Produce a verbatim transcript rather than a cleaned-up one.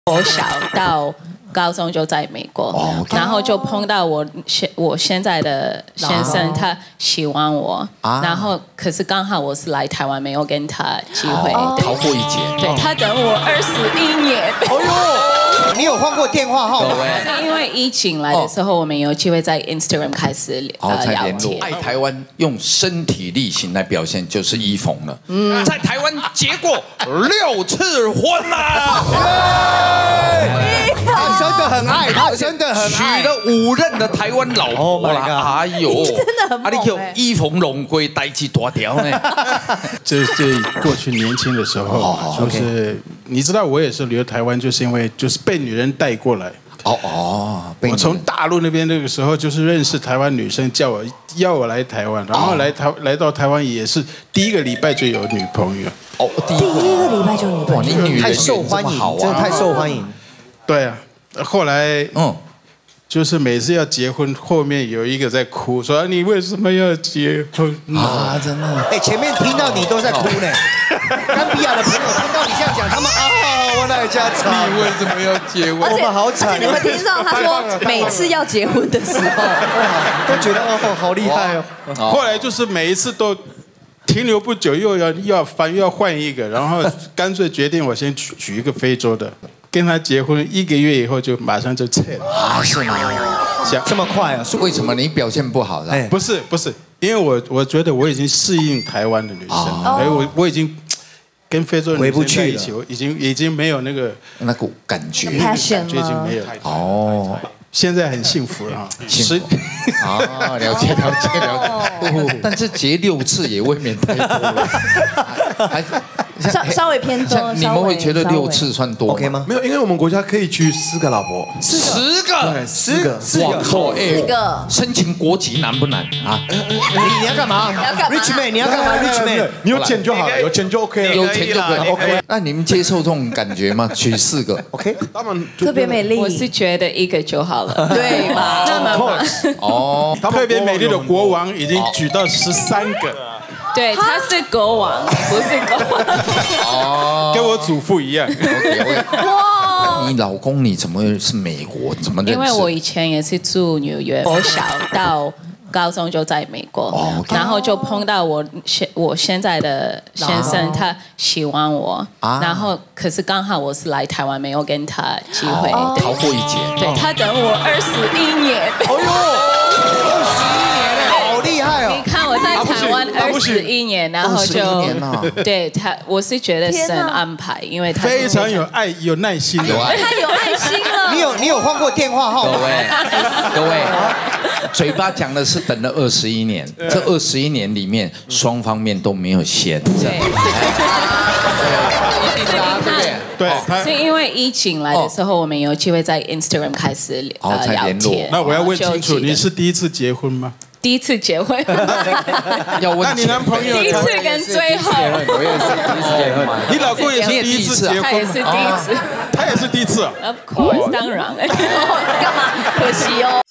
我小到高中就在美国， oh, okay. 然后就碰到我现我现在的先生，他喜欢我，啊、然后可是刚好我是来台湾，没有跟他机会， 哦、逃过一劫。 对他等我二十一年。 哦呦，你有换过电话号码？ 是因为疫情来的时候，我们有机会在 Instagram 开始呃聊天。 爱台湾用身体力行来表现，就是伊冯了。嗯，在台湾结过六次婚啦。 他真的很爱，他真的很爱，娶了五任的台湾老婆啦。哎呦， 真的很猛。啊， 你叫伊冯龙龟代志大条呢。 这这过去年轻的时候，就是你知道，我也是留台湾，就是因为就是被女人带过来。 哦哦， 我从大陆那边那个时候就是认识台湾女生，叫我要我来台湾，然后来台来到台湾也是第一个礼拜就有女朋友。 哦， 第一个礼拜就有女朋友， 你女人太受欢迎，真的太受欢迎。 对啊，后来嗯。就是每次要结婚，后面有一个在哭，说你为什么要结婚啊？真的？ 哎，前面听到你都在哭呢。甘比亚的朋友听到你这样讲，他们啊，我来家惨。 你为什么要结婚？ 我们好惨。 而且你们听到他说，每次要结婚的时候， 都觉得哦，好厉害哦。 后来就是每一次都停留不久，又要又要翻，又要换一个，然后干脆决定我先娶娶一个非洲的。跟他结婚一个月以后就马上就撤了啊？是吗？ 这么快啊？ 为什么你表现不好呢？ 不是不是，因为我我觉得我已经适应台湾的女生，所以我我已经跟非洲女生在一起，我已经已经没有那个那股感觉， 感觉已经没有哦。现在很幸福了， 幸福啊，了解了解了解。但是结六次也未免太多了，还稍稍微偏多。 你们会觉得六次算多 OK 吗？ 没有，因为我们国家可以娶四个老婆， 十个， 十个， 我靠， 四个。 申请国籍难不难啊？ 你你要干嘛？ 你要干嘛 ？Rich man， 你要干嘛 ？Rich man， 你有钱就好了，有钱就 OK 了， 有钱就可以 OK。那你们接受这种感觉吗？娶四个 OK， 他们特别美丽。 我是觉得一个就好了， 对吧？ 那么哦，特别美丽的国王已经娶到十三个。 对，他是国王，不是国王。 哦，跟我祖父一样。 哇！ 你老公你怎么是美国？怎么认识？ 因为我以前也是住纽约，我小到高中就在美国， oh, okay. 然后就碰到我现我现在的先生，他喜欢我，啊、然后可是刚好我是来台湾，没有跟他机会， oh, 逃过一劫。 对他等我二十一年。 哦呦，二十一年了，好厉害哦！ 你看我在台湾二十一年，然后就对他，我是觉得神安排，因为他非常有爱、有耐心的， 他有爱心了。 你有你有换过电话号码？ 各位各位，嘴巴讲的是等了二十一年，这二十一年里面双方面都没有闲着。对， 对， 是因为疫情来的时候，我们有机会在 Instagram 开始呃聊天。 那我要问清楚，你是第一次结婚吗？ 第一次结婚， 要问那你男朋友第一次跟最后， 我也是第一次结婚， 你老公也是第一次结婚， 他也是第一次， 他也是第一次啊 ，Of course，当然，干嘛？可惜哦。